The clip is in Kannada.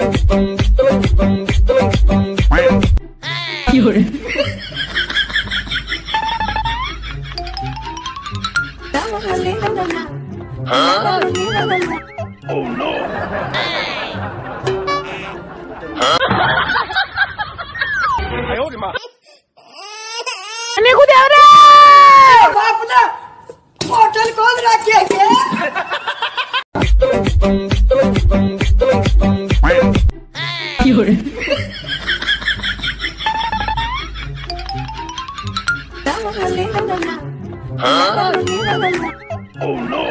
有人。 Oh no! 哎呦我的妈！ निघू द्या रे बापला हॉटेल कोण राखे Oh no!